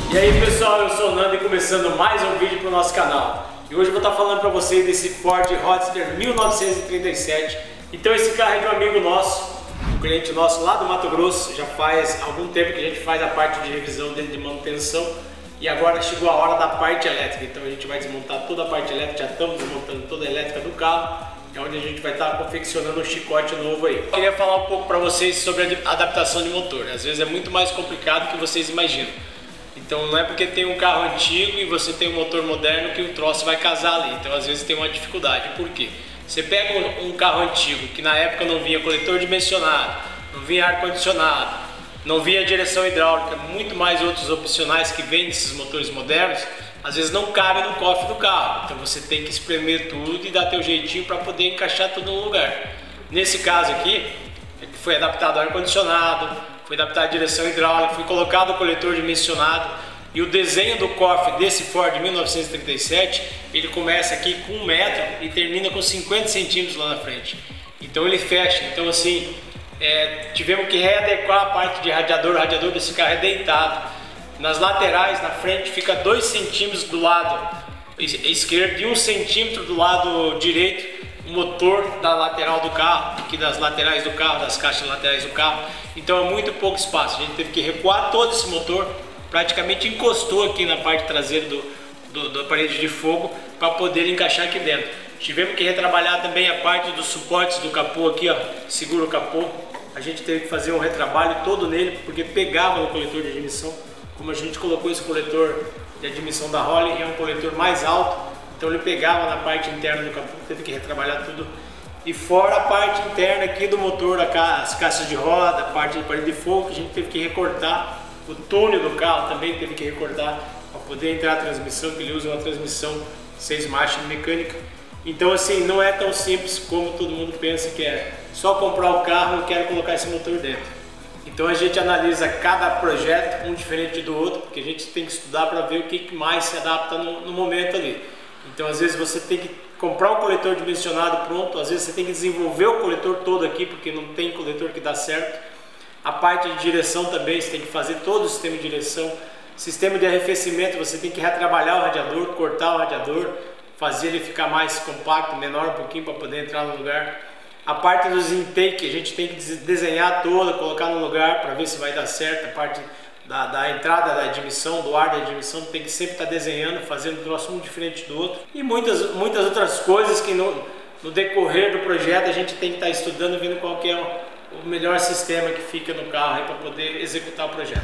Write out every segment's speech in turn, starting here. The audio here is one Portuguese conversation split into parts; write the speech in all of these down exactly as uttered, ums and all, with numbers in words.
E aí pessoal, eu sou o Nando e começando mais um vídeo para o nosso canal. E hoje eu vou estar falando para vocês desse Ford Roadster mil novecentos e trinta e sete. Então esse carro é de um amigo nosso, um cliente nosso lá do Mato Grosso. Já faz algum tempo que a gente faz a parte de revisão dele, de manutenção. E agora chegou a hora da parte elétrica. Então a gente vai desmontar toda a parte elétrica, já estamos desmontando toda a elétrica do carro. É onde a gente vai estar confeccionando um chicote novo aí. Eu queria falar um pouco para vocês sobre a adaptação de motor. Às vezes é muito mais complicado do que vocês imaginam. Então não é porque tem um carro antigo e você tem um motor moderno que o troço vai casar ali. Então às vezes tem uma dificuldade. Por quê? Você pega um, um carro antigo que na época não vinha coletor dimensionado, não vinha ar-condicionado, não vinha direção hidráulica, muito mais outros opcionais que vêm desses motores modernos, às vezes não cabe no cofre do carro. Então você tem que espremer tudo e dar teu jeitinho para poder encaixar tudo no lugar. Nesse caso aqui, foi adaptado ar-condicionado, foi adaptado a direção hidráulica, foi colocado o coletor dimensionado. E o desenho do cofre desse Ford mil novecentos e trinta e sete, ele começa aqui com um metro e termina com cinquenta centímetros lá na frente. Então ele fecha. Então assim, é, tivemos que readequar a parte de radiador. O radiador desse carro é deitado. Nas laterais, na frente, fica dois centímetros do lado esquerdo e um centímetro do lado direito. O motor da lateral do carro, aqui das laterais do carro, das caixas laterais do carro. Então é muito pouco espaço. A gente teve que recuar todo esse motor. Praticamente encostou aqui na parte traseira do, do, do aparelho de fogo para poder encaixar aqui dentro. Tivemos que retrabalhar também a parte dos suportes do capô aqui, ó, segura o capô. A gente teve que fazer um retrabalho todo nele porque pegava no coletor de admissão. Como a gente colocou esse coletor de admissão da Holley, é um coletor mais alto, então ele pegava na parte interna do capô, teve que retrabalhar tudo. E fora a parte interna aqui do motor, as caixas de roda, a parte do aparelho de fogo, que a gente teve que recortar. O túnel do carro também teve que recortar para poder entrar a transmissão, que ele usa uma transmissão seis marchas mecânica. Então assim, não é tão simples como todo mundo pensa que é só comprar o carro e quero colocar esse motor dentro. Então a gente analisa cada projeto, um diferente do outro, porque a gente tem que estudar para ver o que mais se adapta no, no momento ali. Então às vezes você tem que comprar um coletor dimensionado pronto, às vezes você tem que desenvolver o coletor todo aqui, porque não tem coletor que dá certo. A parte de direção também, você tem que fazer todo o sistema de direção. Sistema de arrefecimento, você tem que retrabalhar o radiador, cortar o radiador, fazer ele ficar mais compacto, menor um pouquinho para poder entrar no lugar. A parte dos intake, a gente tem que desenhar toda, colocar no lugar para ver se vai dar certo. A parte da, da entrada da admissão, do ar da admissão, tem que sempre estar desenhando, fazendo um troço um diferente do outro. E muitas, muitas outras coisas que no, no decorrer do projeto a gente tem que estar estudando, vendo qual que é o o melhor sistema que fica no carro para poder executar o projeto.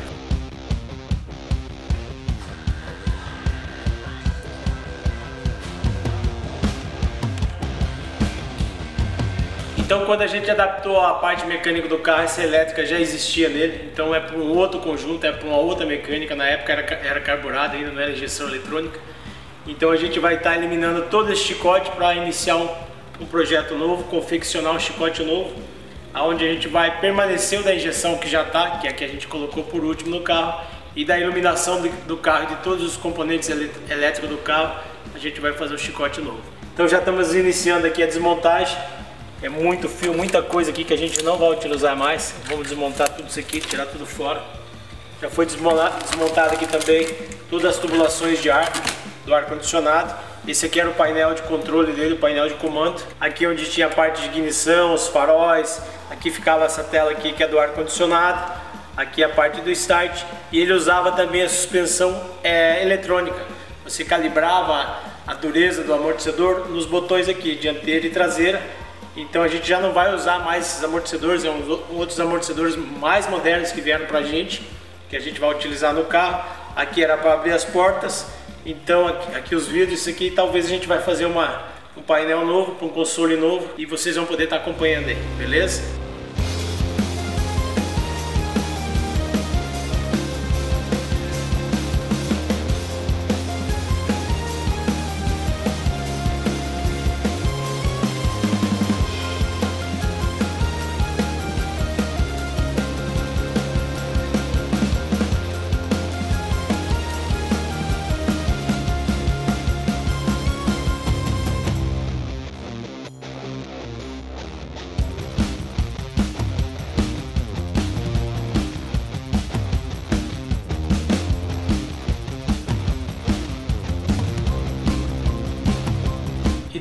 Então quando a gente adaptou a parte mecânica do carro, essa elétrica já existia nele, então é para um outro conjunto, é para uma outra mecânica. Na época era, era carburado ainda, não era injeção eletrônica. Então a gente vai estar eliminando todo esse chicote para iniciar um, um projeto novo, confeccionar um chicote novo, onde a gente vai permanecer o da injeção que já está, que é a que a gente colocou por último no carro, e da iluminação do, do carro, de todos os componentes elétricos do carro, a gente vai fazer o chicote novo. Então já estamos iniciando aqui a desmontagem. É muito fio, muita coisa aqui que a gente não vai utilizar mais. Vamos desmontar tudo isso aqui, tirar tudo fora. Já foi desmontado aqui também todas as tubulações de ar do ar-condicionado. Esse aqui era o painel de controle dele, o painel de comando. Aqui onde tinha a parte de ignição, os faróis. Aqui ficava essa tela aqui que é do ar-condicionado. Aqui a parte do start. E ele usava também a suspensão é, eletrônica. Você calibrava a dureza do amortecedor nos botões aqui, dianteira e traseira. Então a gente já não vai usar mais esses amortecedores, é uns outros amortecedores mais modernos que vieram pra gente, que a gente vai utilizar no carro. Aqui era para abrir as portas. Então aqui, aqui os vidros, isso aqui talvez a gente vai fazer uma, um painel novo, um console novo, e vocês vão poder estar acompanhando aí, beleza?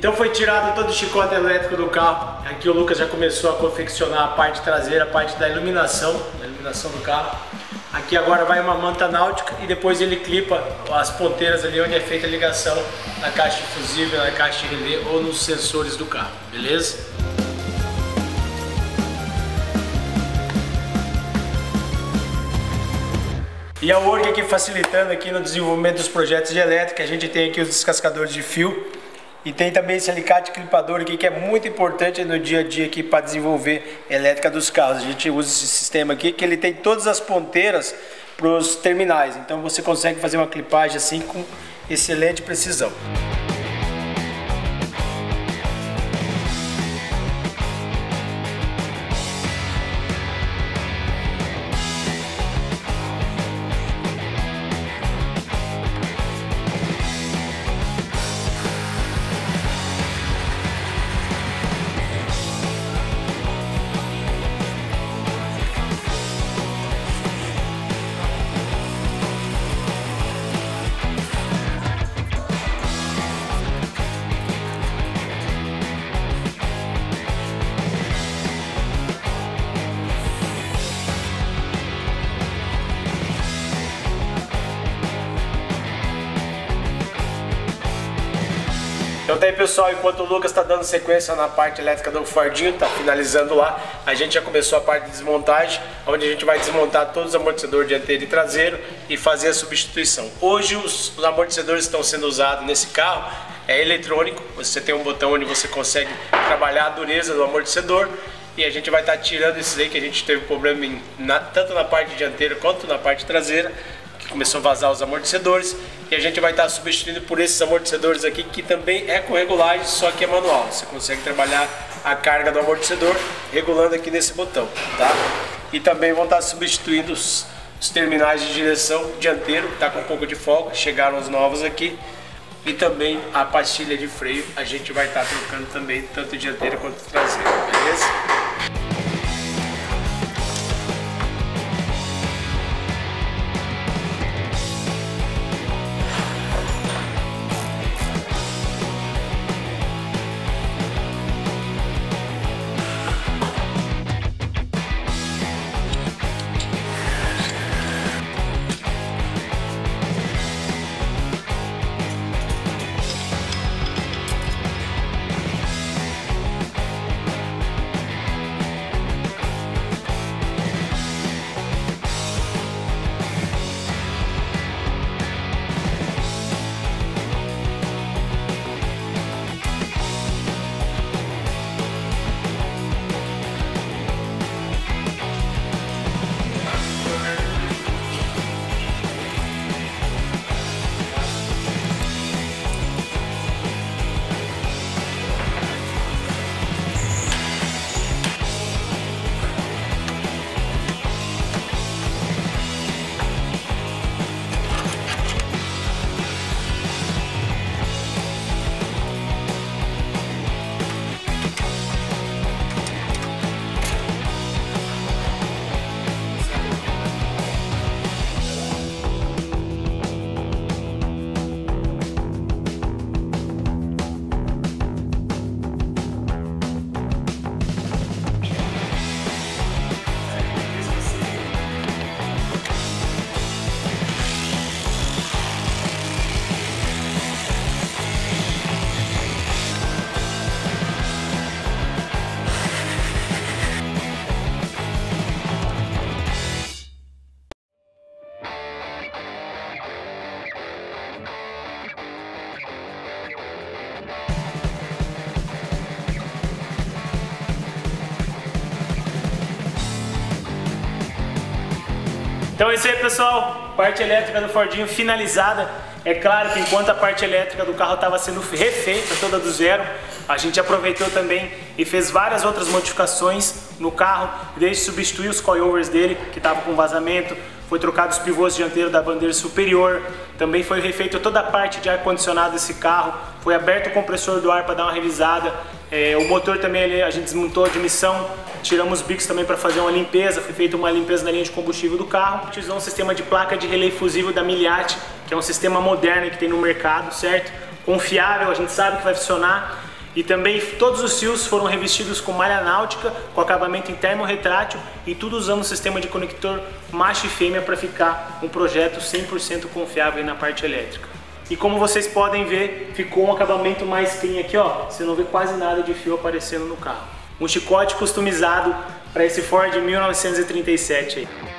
Então foi tirado todo o chicote elétrico do carro. Aqui o Lucas já começou a confeccionar a parte traseira, a parte da iluminação, a iluminação do carro. Aqui agora vai uma manta náutica e depois ele clipa as ponteiras ali onde é feita a ligação na caixa de fusível, na caixa de relé ou nos sensores do carro, beleza? E a Org aqui facilitando aqui no desenvolvimento dos projetos de elétrica. A gente tem aqui os descascadores de fio e tem também esse alicate clipador aqui que é muito importante no dia a dia aqui para desenvolver elétrica dos carros. A gente usa esse sistema aqui que ele tem todas as ponteiras para os terminais, então você consegue fazer uma clipagem assim com excelente precisão. Então tá aí, pessoal, enquanto o Lucas está dando sequência na parte elétrica do Fordinho, tá finalizando lá, a gente já começou a parte de desmontagem, onde a gente vai desmontar todos os amortecedores dianteiro e traseiro e fazer a substituição. Hoje os, os amortecedores que estão sendo usados nesse carro é eletrônico, você tem um botão onde você consegue trabalhar a dureza do amortecedor e a gente vai estar tá tirando esses aí que a gente teve problema em, na, tanto na parte dianteira quanto na parte traseira, que começou a vazar os amortecedores, e a gente vai estar substituindo por esses amortecedores aqui que também é com regulagem, só que é manual. Você consegue trabalhar a carga do amortecedor regulando aqui nesse botão, tá? E também vão estar substituindo os, os terminais de direção dianteiro, que está com um pouco de folga, chegaram os novos aqui, e também a pastilha de freio a gente vai estar trocando também, tanto dianteiro quanto traseiro, beleza? Então é isso aí, pessoal, parte elétrica do Fordinho finalizada. É claro que enquanto a parte elétrica do carro estava sendo refeita toda do zero, a gente aproveitou também e fez várias outras modificações no carro, desde substituir os coilovers dele, que estavam com vazamento, foi trocado os pivôs dianteiros da bandeira superior, também foi refeito toda a parte de ar-condicionado desse carro, foi aberto o compressor do ar para dar uma revisada, é, o motor também ele, a gente desmontou a admissão, tiramos os bicos também para fazer uma limpeza, foi feita uma limpeza na linha de combustível do carro. A gente usou um sistema de placa de relé fusível da Miliati, que é um sistema moderno que tem no mercado, certo? Confiável, a gente sabe que vai funcionar. E também todos os fios foram revestidos com malha náutica, com acabamento em termo retrátil e tudo usando um sistema de conector macho e fêmea para ficar um projeto cem por cento confiável aí na parte elétrica. E como vocês podem ver, ficou um acabamento mais clean aqui, ó. Você não vê quase nada de fio aparecendo no carro. Um chicote customizado para esse Ford mil novecentos e trinta e sete aí.